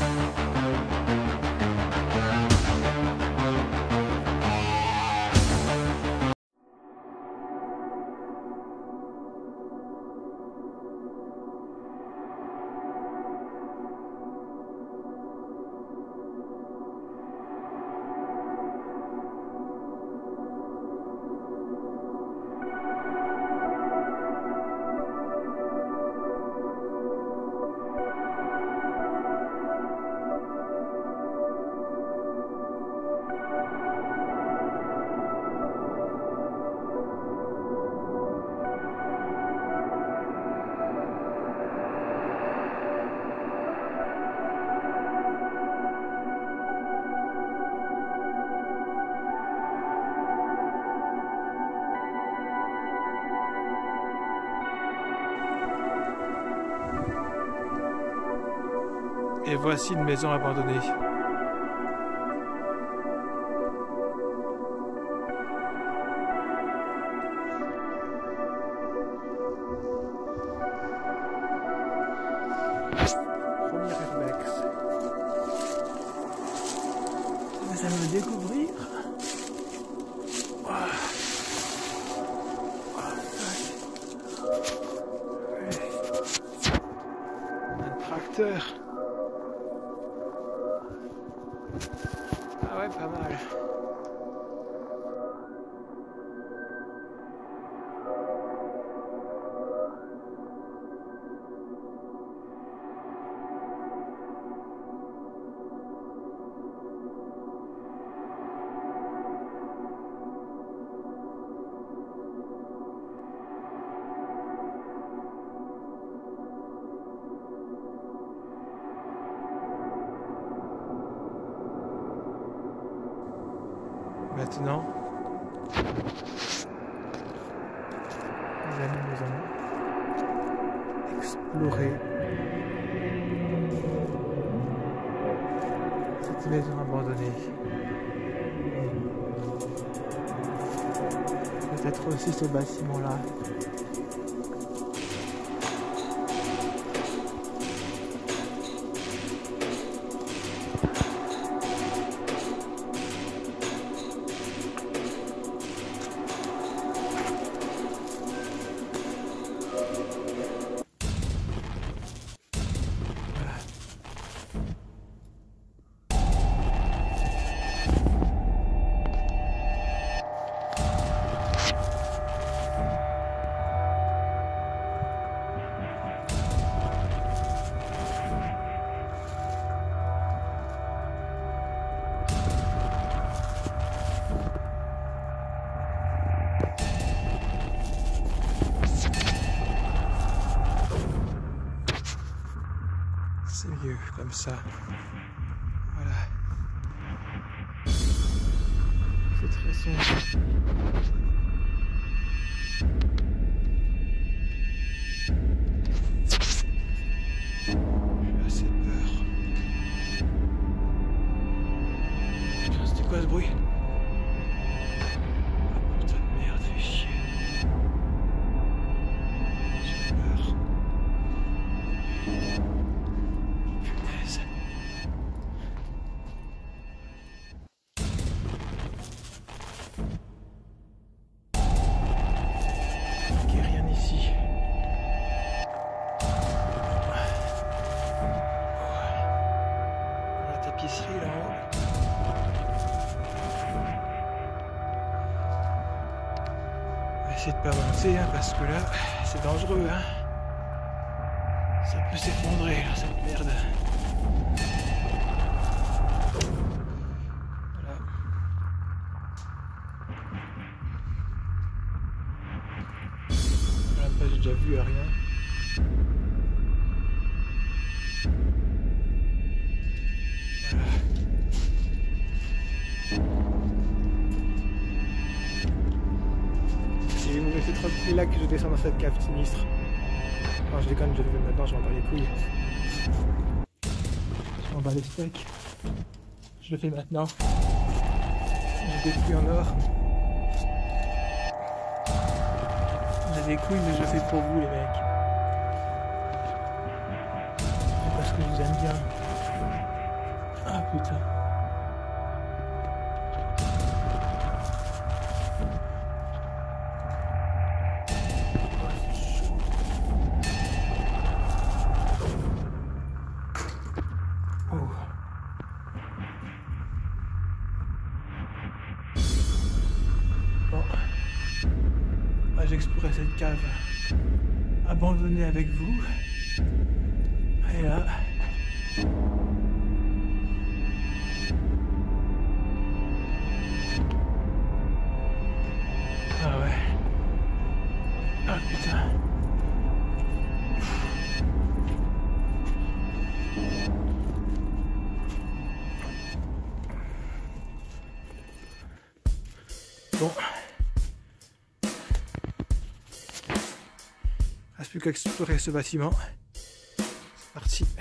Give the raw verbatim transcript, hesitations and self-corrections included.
Et voici une maison abandonnée. Premier réflexe. Vous allez me découvrir. Un tracteur. Ah ouais, pas mal. Maintenant, les amis, nous allons explorer cette maison abandonnée. Peut-être aussi ce bâtiment-là. C'est mieux comme ça. Voilà. C'est très sombre. J'ai assez peur. Putain, c'était quoi ce bruit? Ah, putain de merde, fait chier. J'ai peur. Tapisserie là-haut. On va essayer de pas avancer hein, parce que là c'est dangereux hein. Ça peut s'effondrer là cette merde. Voilà. Voilà, après j'ai déjà vu à rien. Si vous me mettez trop de là que je descends dans cette cave sinistre. Non, je déconne, je le fais maintenant, je m'en bats les couilles. Je m'en bats les steaks. Je le fais maintenant. J'ai des couilles en or. J'ai des couilles, mais je le fais pour vous, les mecs. C'est parce que je vous aime bien. putain. Oh. Bon. Bah, j'explorais cette cave abandonnée avec vous. Et là. Ah ouais. Ah putain. Bon. Reste plus qu'à explorer ce bâtiment. C'est parti.